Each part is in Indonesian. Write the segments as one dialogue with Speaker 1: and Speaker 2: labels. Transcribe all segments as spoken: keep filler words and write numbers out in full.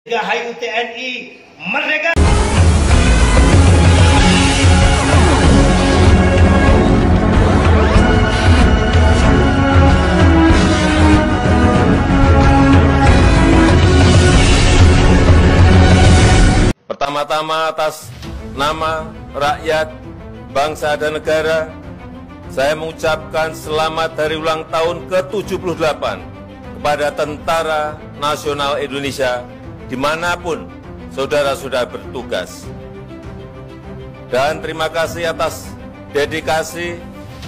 Speaker 1: Dirgahayu T N I Merdeka!
Speaker 2: Pertama-tama atas nama rakyat, bangsa dan negara, saya mengucapkan selamat hari ulang tahun ke tujuh puluh delapan kepada Tentara Nasional Indonesia dimanapun saudara-saudara bertugas. Dan terima kasih atas dedikasi,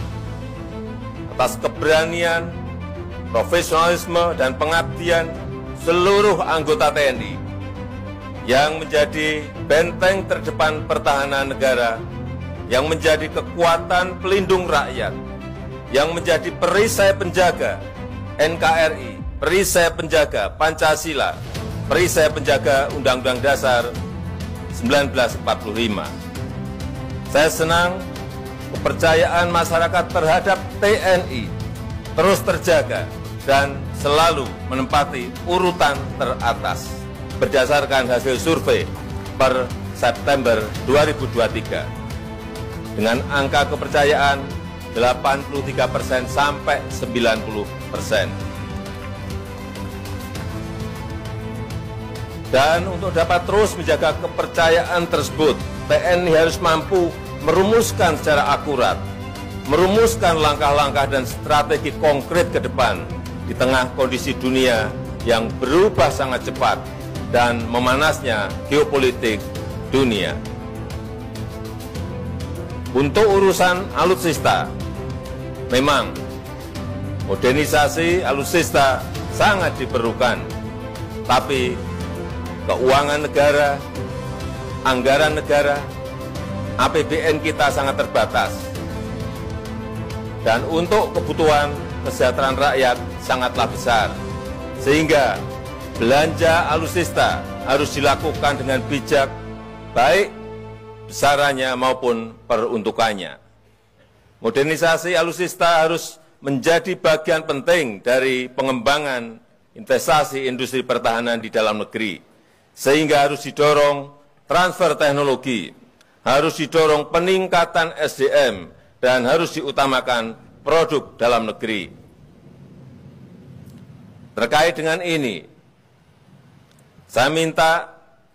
Speaker 2: atas keberanian, profesionalisme, dan pengabdian seluruh anggota T N I yang menjadi benteng terdepan pertahanan negara, yang menjadi kekuatan pelindung rakyat, yang menjadi perisai penjaga N K R I, perisai penjaga Pancasila, perisai penjaga Undang-Undang Dasar seribu sembilan ratus empat puluh lima. Saya senang kepercayaan masyarakat terhadap T N I terus terjaga dan selalu menempati urutan teratas berdasarkan hasil survei per September dua ribu dua puluh tiga dengan angka kepercayaan delapan puluh tiga persen sampai sembilan puluh persen. Dan untuk dapat terus menjaga kepercayaan tersebut, T N I harus mampu merumuskan secara akurat, merumuskan langkah-langkah dan strategi konkret ke depan di tengah kondisi dunia yang berubah sangat cepat dan memanasnya geopolitik dunia. Untuk urusan alutsista, memang modernisasi alutsista sangat diperlukan, tapi keuangan negara, anggaran negara, A P B N kita sangat terbatas. Dan untuk kebutuhan kesejahteraan rakyat sangatlah besar, sehingga belanja alutsista harus dilakukan dengan bijak, baik besarannya maupun peruntukannya. Modernisasi alutsista harus menjadi bagian penting dari pengembangan investasi industri pertahanan di dalam negeri, sehingga harus didorong transfer teknologi, harus didorong peningkatan S D M, dan harus diutamakan produk dalam negeri. Terkait dengan ini, saya minta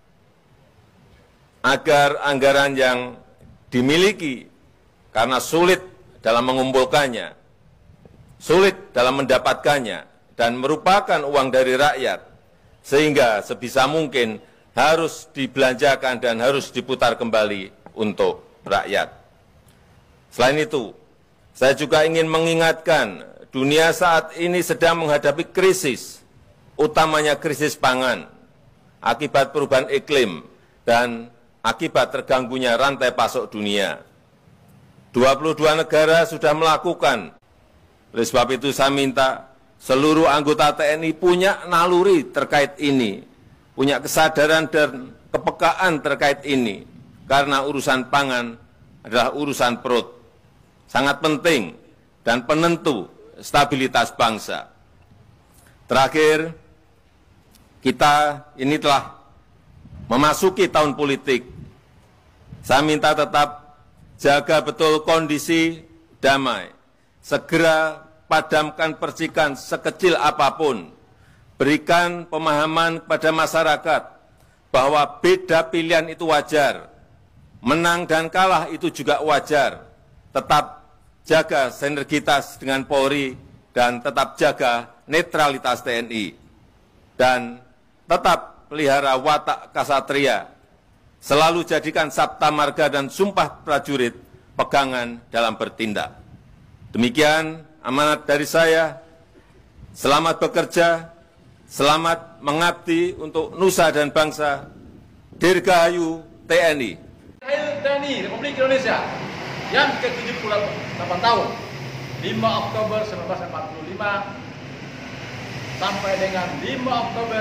Speaker 2: agar anggaran yang dimiliki karena sulit dalam mengumpulkannya, sulit dalam mendapatkannya, dan merupakan uang dari rakyat, sehingga sebisa mungkin harus dibelanjakan dan harus diputar kembali untuk rakyat. Selain itu, saya juga ingin mengingatkan dunia saat ini sedang menghadapi krisis, utamanya krisis pangan, akibat perubahan iklim, dan akibat terganggunya rantai pasok dunia. dua puluh dua negara sudah melakukan. Oleh sebab itu saya minta seluruh anggota T N I punya naluri terkait ini, punya kesadaran dan kepekaan terkait ini, karena urusan pangan adalah urusan perut, sangat penting dan penentu stabilitas bangsa. Terakhir, kita ini telah memasuki tahun politik. Saya minta tetap jaga betul kondisi damai. Segera padamkan percikan sekecil apapun. Berikan pemahaman kepada masyarakat bahwa beda pilihan itu wajar. Menang dan kalah itu juga wajar. Tetap jaga sinergitas dengan Polri dan tetap jaga netralitas T N I. Dan tetap pelihara watak kasatria, selalu jadikan sabta marga dan sumpah prajurit pegangan dalam bertindak. Demikian amanat dari saya. Selamat bekerja, selamat mengabdi untuk nusa dan bangsa. Dirgahayu T N I.
Speaker 3: Dirgahayu T N I Republik Indonesia yang ke tujuh puluh delapan tahun, lima Oktober seribu sembilan ratus empat puluh lima sampai dengan lima Oktober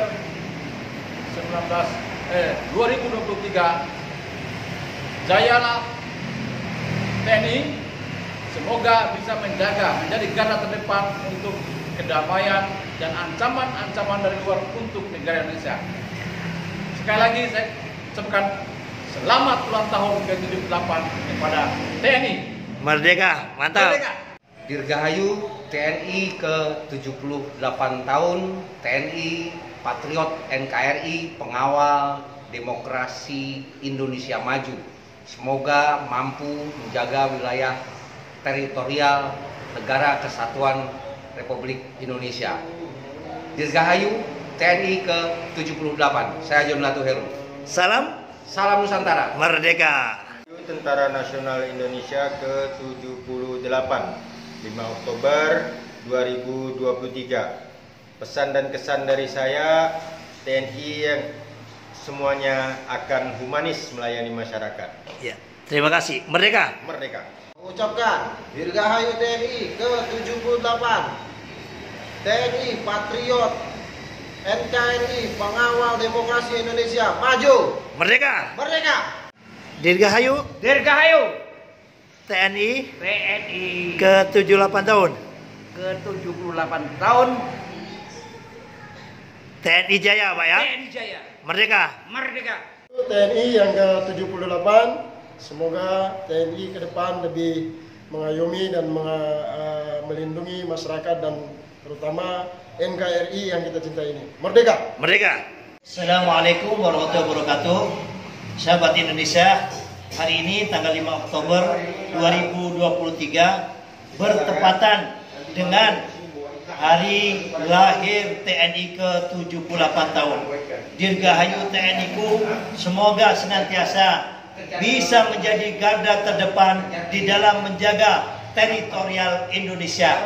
Speaker 3: dua ribu dua puluh tiga, jayalah T N I, semoga bisa menjaga, menjadi garda terdepan untuk kedamaian dan ancaman-ancaman dari luar untuk negara Indonesia. Sekali lagi saya ucapkan selamat ulang tahun ke tujuh puluh delapan kepada T N I.
Speaker 1: Merdeka, mantap.
Speaker 3: Merdeka.
Speaker 4: Dirgahayu T N I ke tujuh puluh delapan tahun, T N I Patriot N K R I, pengawal demokrasi Indonesia maju. Semoga mampu menjaga wilayah teritorial Negara Kesatuan Republik Indonesia. Dirgahayu T N I ke tujuh puluh delapan. Saya Jomlatu Heru.
Speaker 1: Salam
Speaker 4: Salam Nusantara.
Speaker 1: merdeka.
Speaker 5: Tentara Nasional Indonesia ke tujuh puluh delapan, lima Oktober dua ribu dua puluh tiga. Pesan dan kesan dari saya, T N I yang semuanya akan humanis melayani masyarakat.
Speaker 1: Ya, terima kasih. Merdeka.
Speaker 5: Merdeka.
Speaker 6: Mengucapkan Dirgahayu T N I ke tujuh puluh delapan, T N I Patriot N K R I, pengawal demokrasi Indonesia maju.
Speaker 1: Merdeka.
Speaker 6: Merdeka.
Speaker 1: Dirgahayu
Speaker 7: Dirgahayu
Speaker 1: T N I
Speaker 7: T N I
Speaker 1: ke tujuh puluh delapan tahun.
Speaker 7: ke tujuh puluh delapan tahun,
Speaker 1: T N I Jaya, Pak ya.
Speaker 7: T N I Jaya.
Speaker 1: Merdeka.
Speaker 7: Merdeka.
Speaker 8: T N I yang ke tujuh puluh delapan, semoga T N I ke depan lebih mengayomi dan menga- uh, melindungi masyarakat dan terutama N K R I yang kita cintai ini. Merdeka!
Speaker 1: Merdeka. Assalamualaikum warahmatullahi wabarakatuh. Sahabat Indonesia, hari ini tanggal lima Oktober dua ribu dua puluh tiga bertepatan dengan hari lahir T N I ke tujuh puluh delapan tahun. Dirgahayu T N I-ku, semoga senantiasa bisa menjadi garda terdepan di dalam menjaga teritorial Indonesia.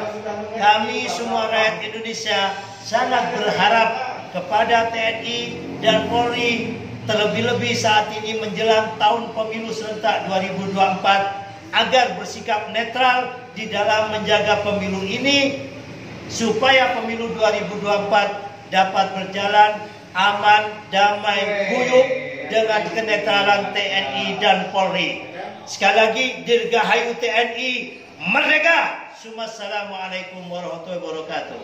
Speaker 1: Kami semua rakyat Indonesia sangat berharap kepada T N I dan Polri, terlebih-lebih saat ini menjelang tahun pemilu serentak dua ribu dua puluh empat, agar bersikap netral di dalam menjaga pemilu ini supaya pemilu dua ribu dua puluh empat dapat berjalan aman, damai, guyup dengan kenetralan T N I dan Polri. Sekali lagi, Dirgahayu T N I, merdeka! Assalamualaikum warahmatullahi wabarakatuh.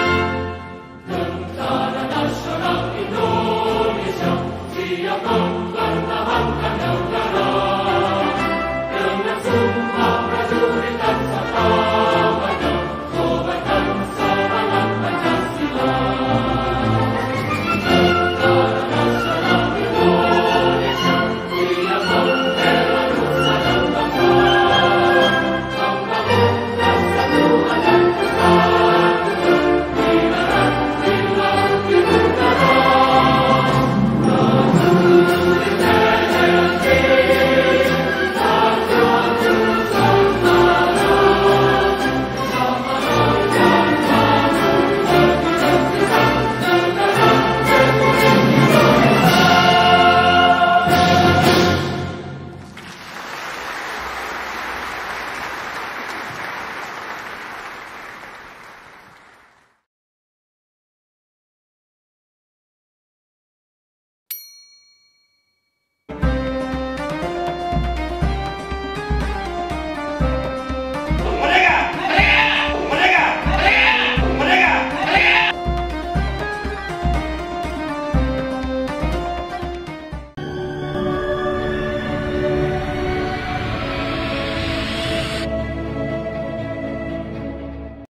Speaker 9: Indonesia, siap